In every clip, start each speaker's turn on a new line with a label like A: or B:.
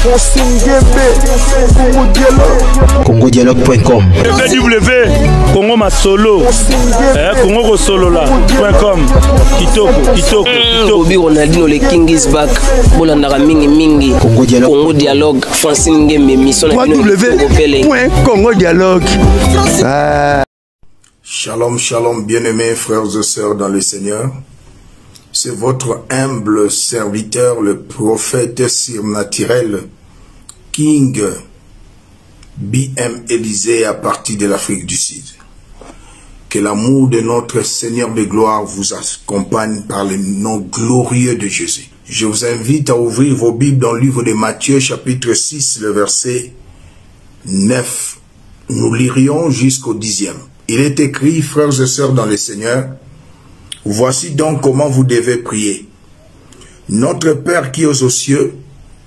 A: CongoDialogue.com
B: www.congomasolo.com Kitoko
C: Bobby Ronaldinho le King is back. Bolandara mingi Congo Dialogue Francine Ngembe mission
D: www.congodialogue.
E: Shalom, shalom, bien-aimés frères et sœurs dans le Seigneur. C'est votre humble serviteur, le prophète surnaturel, King B.M. Élysée à partir de l'Afrique du Sud. Que l'amour de notre Seigneur de gloire vous accompagne par le nom glorieux de Jésus. Je vous invite à ouvrir vos Bibles dans le livre de Matthieu, chapitre 6, le verset 9. Nous lirions jusqu'au 10e. Il est écrit, frères et sœurs dans le Seigneur, voici donc comment vous devez prier. Notre Père qui es aux cieux,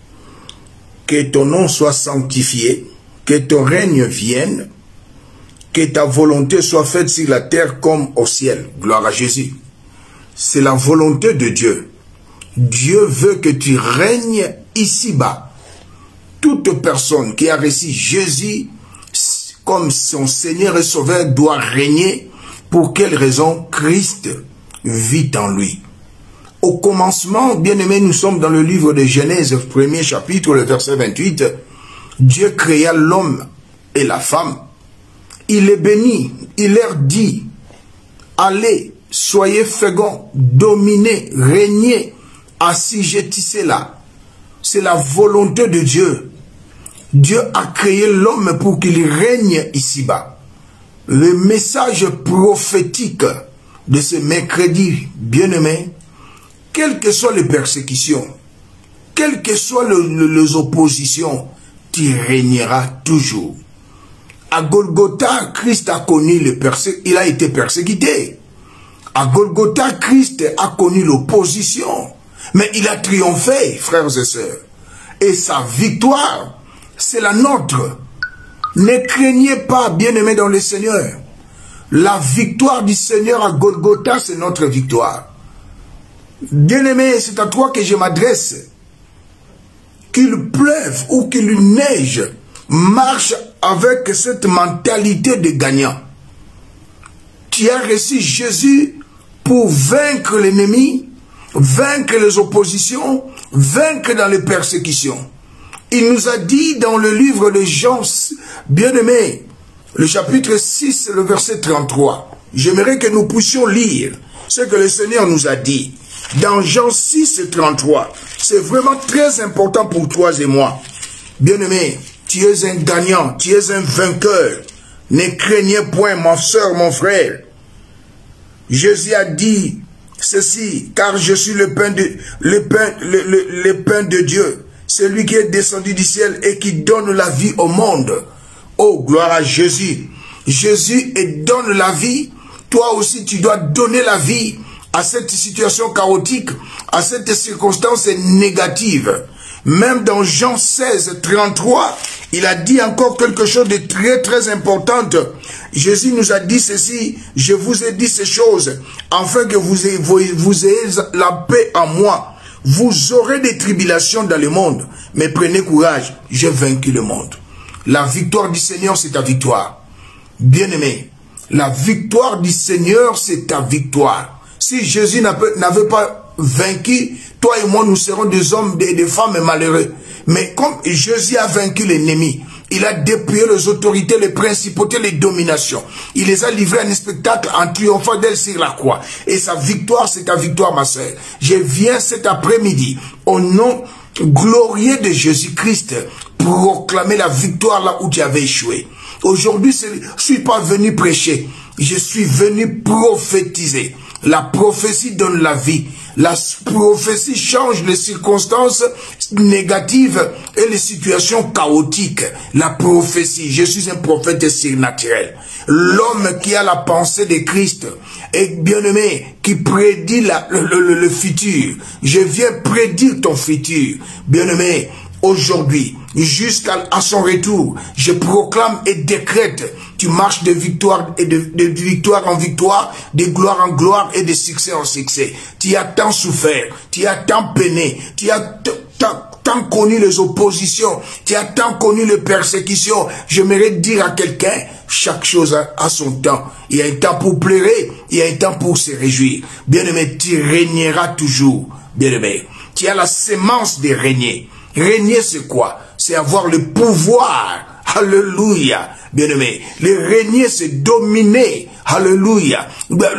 E: que ton nom soit sanctifié, que ton règne vienne, que ta volonté soit faite sur la terre comme au ciel. Gloire à Jésus. C'est la volonté de Dieu. Dieu veut que tu règnes ici-bas. Toute personne qui a reçu Jésus comme son Seigneur et Sauveur doit régner. Pour quelle raison? Christ vit en lui. Au commencement, bien-aimés, nous sommes dans le livre de Genèse, premier chapitre, le verset 28. Dieu créa l'homme et la femme. Il les bénit, il leur dit, allez, soyez féconds, dominez, régnez, assujettissez-la. C'est la volonté de Dieu. Dieu a créé l'homme pour qu'il règne ici-bas. Le message prophétique de ce mercredi, bien-aimé, quelles que soient les persécutions, quelles que soient les oppositions, tu régneras toujours. À Golgotha, Christ a connu il a été persécuté. À Golgotha, Christ a connu l'opposition. Mais il a triomphé, frères et sœurs. Et sa victoire, c'est la nôtre. Ne craignez pas, bien-aimés dans le Seigneur. La victoire du Seigneur à Golgotha, c'est notre victoire. Bien-aimé, c'est à toi que je m'adresse. Qu'il pleuve ou qu'il neige, marche avec cette mentalité de gagnant. Tu as reçu Jésus pour vaincre l'ennemi, vaincre les oppositions, vaincre dans les persécutions. Il nous a dit dans le livre de Jean, bien-aimé, le chapitre 6, le verset 33. J'aimerais que nous puissions lire ce que le Seigneur nous a dit. Dans Jean 6, 33. C'est vraiment très important pour toi et moi. Bien-aimé, tu es un gagnant, tu es un vainqueur. Ne craignez point, ma soeur, mon frère. Jésus a dit ceci, car je suis le pain de Dieu, celui qui est descendu du ciel et qui donne la vie au monde. Oh, gloire à Jésus. Jésus donne la vie. Toi aussi, tu dois donner la vie à cette situation chaotique, à cette circonstance négative. Même dans Jean 16, 33, il a dit encore quelque chose de très très important. Jésus nous a dit ceci, je vous ai dit ces choses, afin que vous ayez la paix en moi. Vous aurez des tribulations dans le monde, mais prenez courage, j'ai vaincu le monde. La victoire du Seigneur, c'est ta victoire. Bien-aimé, la victoire du Seigneur, c'est ta victoire. Si Jésus n'avait pas vaincu, toi et moi, nous serons des hommes et des femmes malheureux. Mais comme Jésus a vaincu l'ennemi, il a dépouillé les autorités, les principautés, les dominations. Il les a livrés à un spectacle en triomphant d'elle sur la croix. Et sa victoire, c'est ta victoire, ma soeur. Je viens cet après-midi, au nom glorieux de Jésus-Christ, proclamer la victoire là où tu avais échoué. Aujourd'hui, je ne suis pas venu prêcher. Je suis venu prophétiser. La prophétie donne la vie. La prophétie change les circonstances négatives et les situations chaotiques. La prophétie, je suis un prophète surnaturel. L'homme qui a la pensée de Christ est bien-aimé, qui prédit le futur. Je viens prédire ton futur. Bien-aimé, aujourd'hui, jusqu'à son retour, je proclame et décrète, tu marches de victoire et de victoire en victoire, de gloire en gloire et de succès en succès. Tu as tant souffert, tu as tant peiné, tu as tant connu les oppositions, tu as tant connu les persécutions. J'aimerais dire à quelqu'un, chaque chose a son temps. Il y a un temps pour pleurer, il y a un temps pour se réjouir. Bien-aimé, tu régneras toujours. Bien-aimé, tu as la sémence de régner. Régner, c'est quoi? C'est avoir le pouvoir. Alléluia. Bien-aimé, le régner, c'est dominer. Alléluia.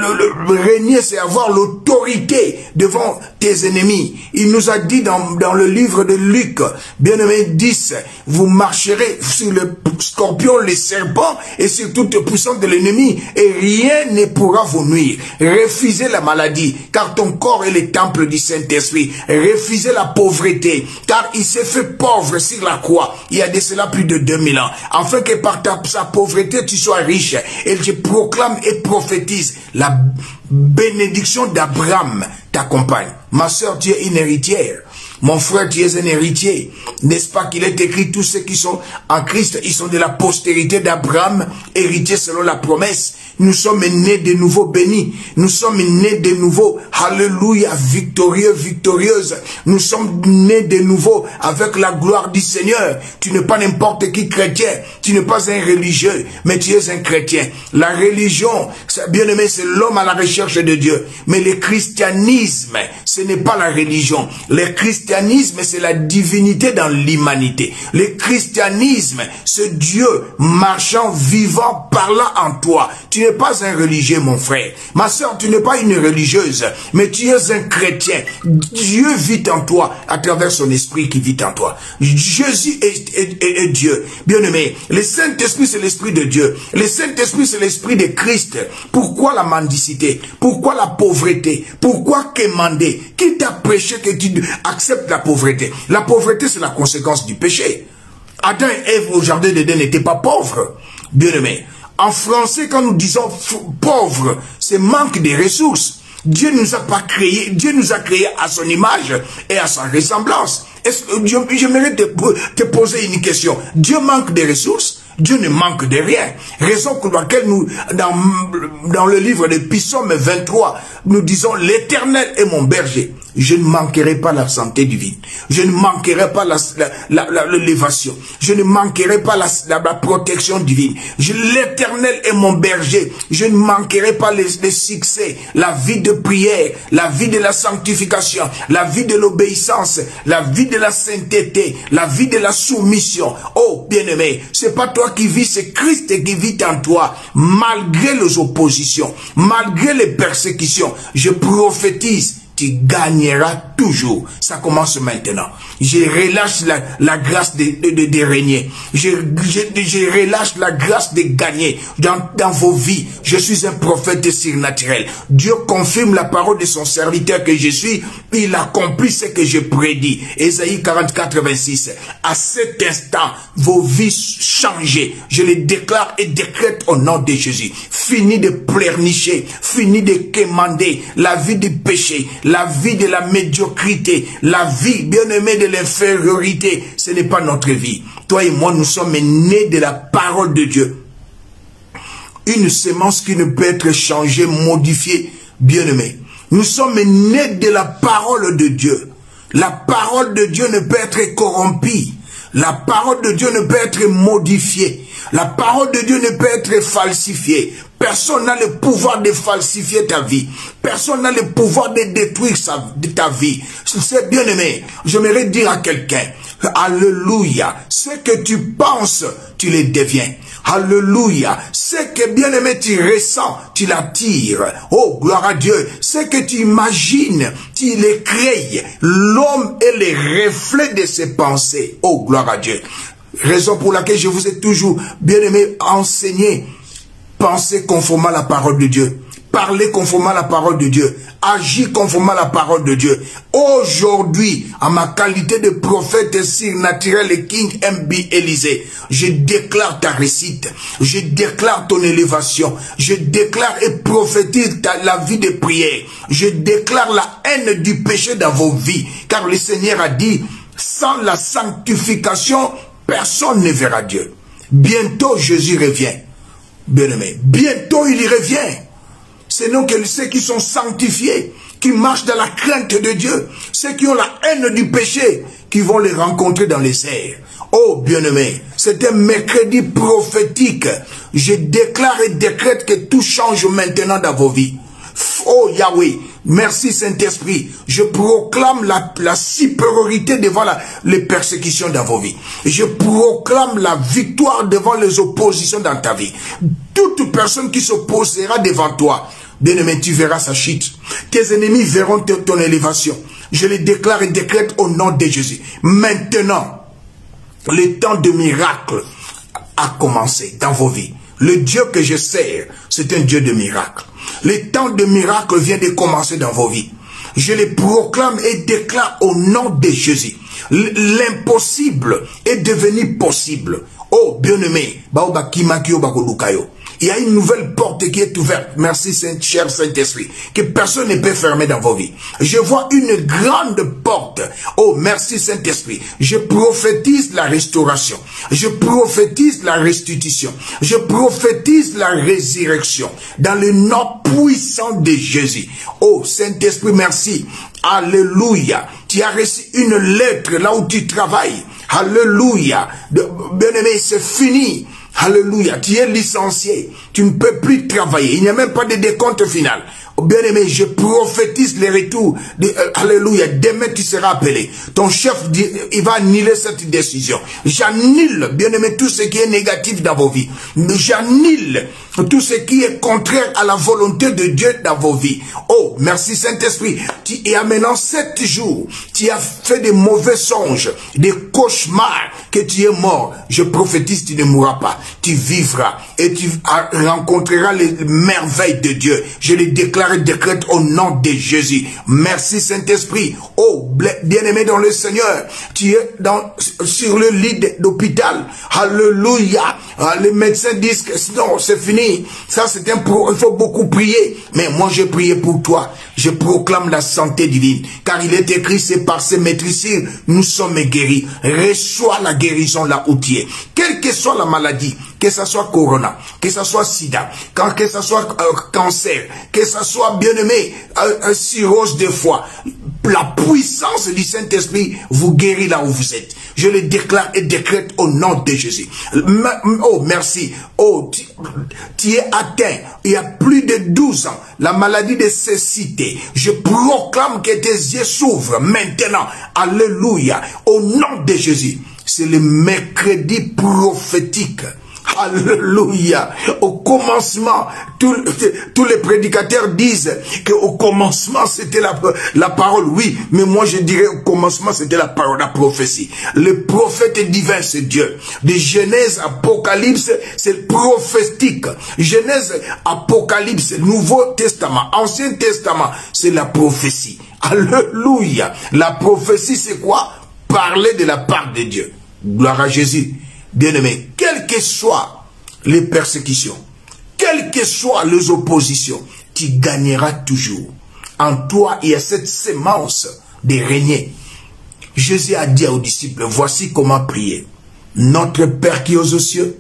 E: Le régner, c'est avoir l'autorité devant tes ennemis. Il nous a dit dans le livre de Luc, bien-aimé 10, vous marcherez sur le scorpion, les serpents et sur toute puissance de l'ennemi et rien ne pourra vous nuire. Refusez la maladie, car ton corps est le temple du Saint-Esprit. Refusez la pauvreté, car il s'est fait pauvre sur la croix. Il y a de cela plus de 2000 ans. Afin que par sa pauvreté, tu sois riche. Et je proclame et prophétise la bénédiction d'Abraham t'accompagne. Ma soeur, tu es une héritière. Mon frère, tu es un héritier. N'est-ce pas qu'il est écrit, tous ceux qui sont en Christ, ils sont de la postérité d'Abraham, héritiers selon la promesse. Nous sommes nés de nouveau bénis. Nous sommes nés de nouveau, alléluia, victorieux, victorieuse. Nous sommes nés de nouveau avec la gloire du Seigneur. Tu n'es pas n'importe qui chrétien. Tu n'es pas un religieux, mais tu es un chrétien. La religion, bien aimé, c'est l'homme à la recherche de Dieu. Mais le christianisme, ce n'est pas la religion. Le christianisme, c'est la divinité dans l'humanité. Le christianisme, c'est Dieu marchant, vivant, parlant en toi. Tu n'es pas un religieux, mon frère. Ma soeur, tu n'es pas une religieuse, mais tu es un chrétien. Dieu vit en toi à travers son esprit qui vit en toi. Jésus est Dieu. Bien-aimé, le Saint-Esprit, c'est l'Esprit de Dieu. Le Saint-Esprit, c'est l'Esprit de Christ. Pourquoi la mendicité? Pourquoi la pauvreté? Pourquoi quémander? Qui t'a prêché que tu acceptes la pauvreté? La pauvreté, c'est la conséquence du péché. Adam et Ève au jardin d'Éden n'étaient pas pauvres. Bien-aimé, en français, quand nous disons pauvre, c'est manque de ressources. Dieu nous a pas créé, Dieu nous a créé à son image et à sa ressemblance. J'aimerais te poser une question. Dieu manque de ressources? Dieu ne manque de rien. Raison pour laquelle nous, dans le livre de Psaume 23, nous disons, l'Éternel est mon berger. Je ne manquerai pas la santé divine. Je ne manquerai pas l'élévation. Je ne manquerai pas la protection divine. L'Éternel est mon berger. Je ne manquerai pas les succès, la vie de prière, la vie de la sanctification, la vie de l'obéissance, la vie de la sainteté, la vie de la soumission. Oh, bien-aimé, c'est pas toi qui vis, c'est Christ qui vit en toi, malgré les oppositions, malgré les persécutions. Je prophétise, tu gagneras toujours. Ça commence maintenant. Je relâche la grâce de régner. Je relâche la grâce de gagner dans vos vies. Je suis un prophète surnaturel. Dieu confirme la parole de son serviteur que je suis. Il accomplit ce que je prédis. Ésaïe 44, 26. À cet instant, vos vies changent. Je les déclare et décrète au nom de Jésus. Fini de pleurnicher. Fini de quémander la vie du péché. La vie de la médiocrité, la vie, bien-aimée, de l'infériorité, ce n'est pas notre vie. Toi et moi, nous sommes nés de la parole de Dieu. Une sémence qui ne peut être changée, modifiée, bien-aimée. Nous sommes nés de la parole de Dieu. La parole de Dieu ne peut être corrompue. La parole de Dieu ne peut être modifiée. La parole de Dieu ne peut être falsifiée. Personne n'a le pouvoir de falsifier ta vie. Personne n'a le pouvoir de détruire ta vie. C'est bien aimé. J'aimerais dire à quelqu'un, alléluia, ce que tu penses, tu le deviens. Alléluia. Ce que bien aimé tu ressens, tu l'attires. Oh, gloire à Dieu. Ce que tu imagines, tu le crées. L'homme est le reflet de ses pensées. Oh, gloire à Dieu. Raison pour laquelle je vous ai toujours, bien aimé, enseigné. Pensez conformément à la parole de Dieu. Parlez conformément à la parole de Dieu. Agis conformément à la parole de Dieu. Aujourd'hui, en ma qualité de prophète surnaturel et King MB Élysée, je déclare ta réussite. Je déclare ton élévation. Je déclare et prophétise la vie de prière. Je déclare la haine du péché dans vos vies. Car le Seigneur a dit, sans la sanctification, personne ne verra Dieu. Bientôt, Jésus revient. Bien-aimé, bientôt il y revient. C'est donc que ceux qui sont sanctifiés, qui marchent dans la crainte de Dieu, ceux qui ont la haine du péché, qui vont les rencontrer dans les airs. Oh, bien-aimé, c'est un mercredi prophétique. Je déclare et décrète que tout change maintenant dans vos vies. Oh Yahweh, merci Saint-Esprit. Je proclame la supériorité devant les persécutions dans vos vies. Je proclame la victoire devant les oppositions dans ta vie. Toute personne qui s'opposera devant toi, bien-aimé, tu verras sa chute. Tes ennemis verront ton élévation. Je les déclare et décrète au nom de Jésus. Maintenant, le temps de miracle a commencé dans vos vies. Le Dieu que je sers, c'est un Dieu de miracle. Le temps de miracle vient de commencer dans vos vies. Je les proclame et déclare au nom de Jésus. L'impossible est devenu possible. Oh, bien-aimé, il y a une nouvelle porte qui est ouverte. Merci, cher Saint-Esprit. Que personne ne peut fermer dans vos vies. Je vois une grande porte. Oh, merci, Saint-Esprit. Je prophétise la restauration. Je prophétise la restitution. Je prophétise la résurrection. Dans le nom puissant de Jésus. Oh, Saint-Esprit, merci. Alléluia. Tu as reçu une lettre là où tu travailles. Alléluia. Bien-aimé, c'est fini. Alléluia, tu es licencié, tu ne peux plus travailler, il n'y a même pas de décompte final. Bien-aimé, je prophétise les retours. Alléluia, demain tu seras appelé. Ton chef, il va annuler cette décision. J'annule, bien-aimé, tout ce qui est négatif dans vos vies. J'annule tout ce qui est contraire à la volonté de Dieu dans vos vies. Oh, merci Saint-Esprit. Et à maintenant 7 jours, tu as fait des mauvais songes, des cauchemars, que tu es mort. Je prophétise, tu ne mourras pas. Tu vivras et tu rencontreras les merveilles de Dieu. Je les déclare et décrète au nom de Jésus. Merci Saint-Esprit. Oh, bien-aimé dans le Seigneur, tu es sur le lit d'hôpital. Alléluia. Les médecins disent que non, c'est fini. Ça, il faut beaucoup prier. Mais moi, j'ai prié pour toi. Je proclame la santé divine. Car il est écrit, c'est par ses maîtrisures, nous sommes guéris. Reçois la guérison là où tu es. Quelle que soit la maladie, que ce soit corona, que ce soit sida, que ce soit cancer, que ce soit bien-aimé, cirrhose de foie, la puissance du Saint-Esprit vous guérit là où vous êtes. Je le déclare et décrète au nom de Jésus. Oh, merci. Oh, tu es atteint il y a plus de 12 ans. La maladie de cécité. Je proclame que tes yeux s'ouvrent maintenant. Alléluia. Au nom de Jésus. C'est le mercredi prophétique. Alléluia. Au commencement, tous les prédicateurs disent qu'au commencement c'était la parole. Oui, mais moi je dirais au commencement c'était la parole, la prophétie. Le prophète divin c'est Dieu. De Genèse, Apocalypse, c'est prophétique. Genèse, Apocalypse, Nouveau Testament, Ancien Testament, c'est la prophétie. Alléluia. La prophétie c'est quoi? Parler de la part de Dieu. Gloire à Jésus. Bien-aimé, quelles que soient les persécutions, quelles que soient les oppositions, tu gagneras toujours. En toi, il y a cette sémence de régner. Jésus a dit aux disciples, voici comment prier. Notre Père qui es aux cieux,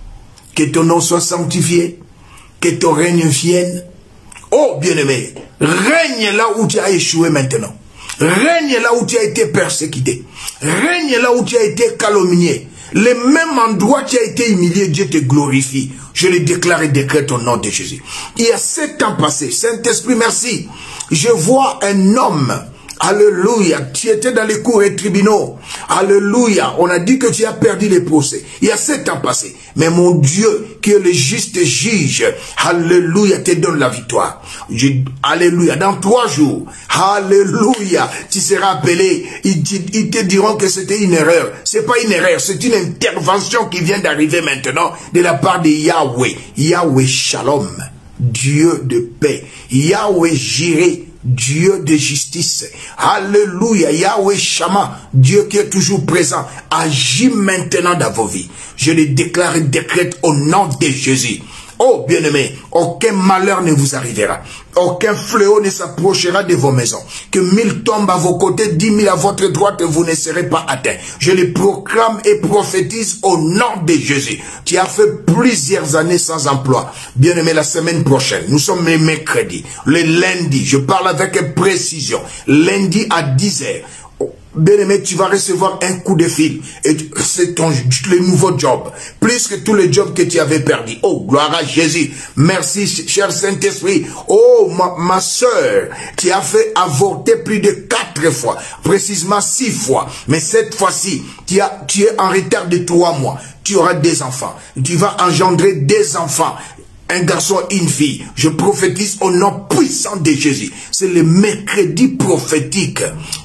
E: que ton nom soit sanctifié, que ton règne vienne. Oh, bien-aimé, règne là où tu as échoué maintenant. Règne là où tu as été persécuté. Règne là où tu as été calomnié. Le même endroit où tu as été humilié, Dieu te glorifie. Je le déclare et décrète au nom de Jésus. Il y a 7 ans passés, Saint-Esprit, merci. Je vois un homme, alléluia, tu étais dans les cours et tribunaux. Alléluia, on a dit que tu as perdu les procès. Il y a 7 ans passés. Mais mon Dieu, qui est le juste juge, alléluia, te donne la victoire. Alléluia, dans 3 jours, alléluia, tu seras appelé. Ils te diront que c'était une erreur. C'est pas une erreur, c'est une intervention qui vient d'arriver maintenant de la part de Yahweh. Yahweh Shalom, Dieu de paix. Yahweh Jireh, Dieu de justice. Alléluia. Yahweh Shama, Dieu qui est toujours présent, agit maintenant dans vos vies. Je le déclare et décrète au nom de Jésus. Oh, bien-aimés, aucun malheur ne vous arrivera. Aucun fléau ne s'approchera de vos maisons. Que 1000 tombent à vos côtés, 10 000 à votre droite, vous ne serez pas atteints. Je les proclame et prophétise au nom de Jésus. Tu as fait plusieurs années sans emploi. Bien-aimé, la semaine prochaine, nous sommes les mercredis. Le lundi, je parle avec précision. Lundi à 10 h. bien-aimé, tu vas recevoir un coup de fil. Et c'est le nouveau job. Plus que tous les jobs que tu avais perdus. Oh, gloire à Jésus. Merci, cher Saint-Esprit. Oh, ma soeur, tu as fait avorter plus de 4 fois. Précisément 6 fois. Mais cette fois-ci, tu es en retard de 3 mois. Tu auras des enfants. Tu vas engendrer des enfants. Un garçon, une fille. Je prophétise au nom puissant de Jésus. C'est le mercredi prophétique.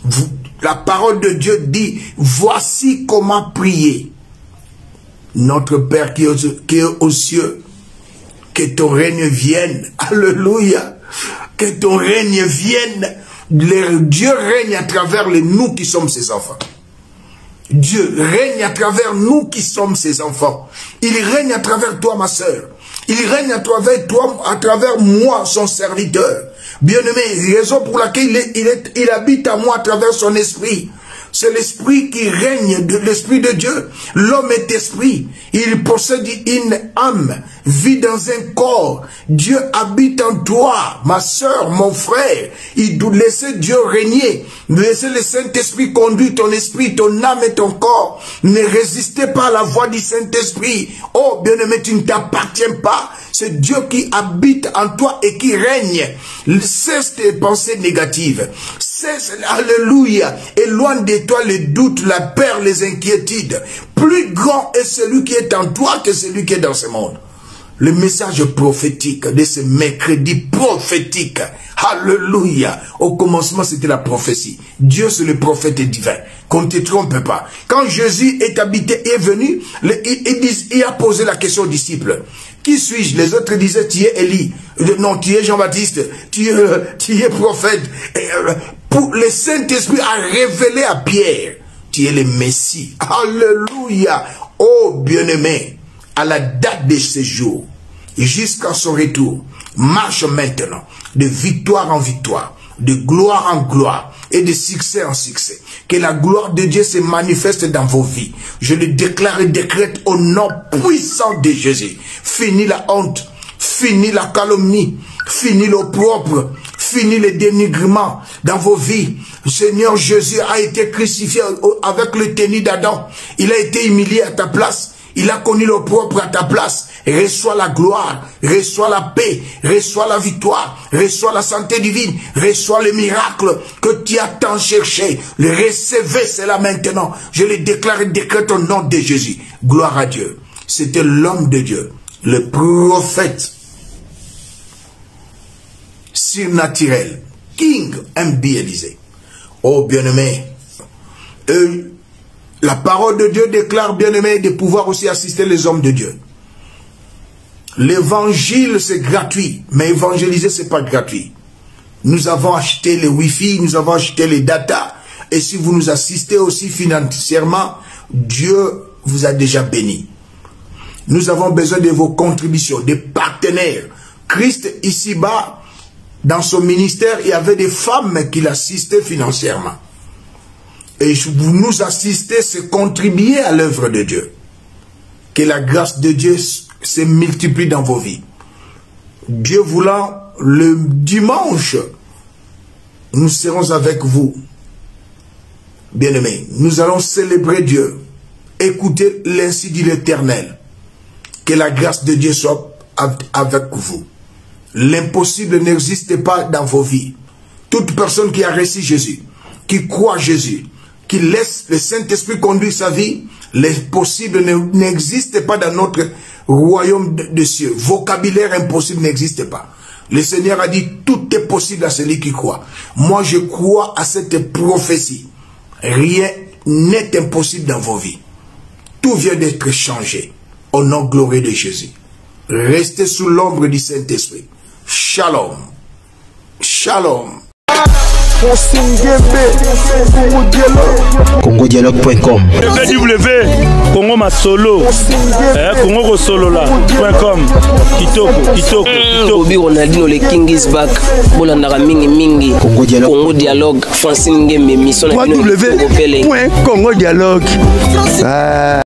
E: La parole de Dieu dit, voici comment prier. Notre Père qui est aux cieux, que ton règne vienne. Alléluia. Que ton règne vienne. Dieu règne à travers nous qui sommes ses enfants. Dieu règne à travers nous qui sommes ses enfants. Il règne à travers toi, ma sœur. Il règne à travers toi, à travers moi, son serviteur. Bien-aimé, raison pour laquelle il habite à moi à travers son esprit. C'est l'esprit qui règne, l'esprit de Dieu. L'homme est esprit. Il possède une âme, vit dans un corps. Dieu habite en toi, ma soeur, mon frère. Il doit laisser Dieu régner. Laissez le Saint-Esprit conduire ton esprit, ton âme et ton corps. Ne résistez pas à la voix du Saint-Esprit. Oh, bien-aimé, tu ne t'appartiens pas. C'est Dieu qui habite en toi et qui règne. Cesse tes pensées négatives. Cesse, alléluia. Éloigne de toi les doutes, la peur, les inquiétudes. Plus grand est celui qui est en toi que celui qui est dans ce monde. Le message prophétique de ce mercredi prophétique. Alléluia. Au commencement, c'était la prophétie. Dieu, c'est le prophète divin. Qu'on ne te trompe pas. Quand Jésus est venu, il a posé la question aux disciples. Qui suis-je? Les autres disaient, tu es Élie. Non, tu es Jean-Baptiste. Tu es prophète. Pour le Saint-Esprit a révélé à Pierre, tu es le Messie. Alléluia. Oh, bien-aimé, à la date de ce jour, jusqu'à son retour, marche maintenant de victoire en victoire, de gloire en gloire et de succès en succès. Que la gloire de Dieu se manifeste dans vos vies. Je le déclare et décrète au nom puissant de Jésus. Fini la honte, fini la calomnie, fini l'opprobre, fini le dénigrement dans vos vies. Seigneur Jésus a été crucifié avec le tennis d'Adam. Il a été humilié à ta place. Il a connu l'opprobre à ta place. Reçois la gloire, reçois la paix, reçois la victoire, reçois la santé divine, reçois le miracle que tu as tant cherché. Le recevez cela maintenant. Je le déclare et décrète au nom de Jésus. Gloire à Dieu. C'était l'homme de Dieu, le prophète surnaturel, King M.B. Élysée. Oh bien-aimé, la parole de Dieu déclare, bien-aimé, de pouvoir aussi assister les hommes de Dieu. L'évangile, c'est gratuit, mais évangéliser, c'est pas gratuit. Nous avons acheté les Wi-Fi, nous avons acheté les data, et si vous nous assistez aussi financièrement, Dieu vous a déjà béni. Nous avons besoin de vos contributions, des partenaires. Christ, ici-bas, dans son ministère, il y avait des femmes qui l'assistaient financièrement. Et vous nous assistez, c'est contribuer à l'œuvre de Dieu. Que la grâce de Dieu se multiplie dans vos vies. Dieu voulant, le dimanche, nous serons avec vous. Bien-aimés, nous allons célébrer Dieu. Écoutez l'ainsi dit l'Éternel. Que la grâce de Dieu soit avec vous. L'impossible n'existe pas dans vos vies. Toute personne qui a reçu Jésus, qui croit Jésus, qui laisse le Saint-Esprit conduire sa vie, l'impossible n'existe pas dans notre royaume de cieux. Vocabulaire impossible n'existe pas. Le Seigneur a dit, tout est possible à celui qui croit. Moi, je crois à cette prophétie. Rien n'est impossible dans vos vies. Tout vient d'être changé. Au nom glorieux de Jésus. Restez sous l'ombre du Saint-Esprit. Shalom. Shalom.
A: CongoDialogue.com
B: www.congomasolo.com Kitoko
C: Bobby Ronaldinho le King is back. Bolandaka mingi Congo Dialogue Francine Ngembe mission
A: www.congodialogue